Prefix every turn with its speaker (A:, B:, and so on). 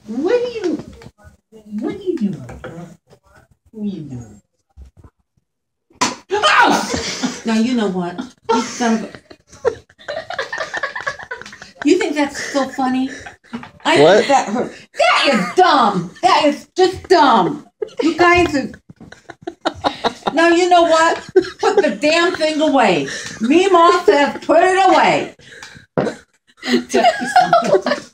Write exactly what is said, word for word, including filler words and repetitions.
A: What are you, what are you doing? What are you doing? Oh! Now, you know what? You son of a... You think that's so funny? I
B: What?
A: think that hurt. That is dumb. That is just dumb. You guys are... Now, you know what? Put the damn thing away. Meemaw says put it away.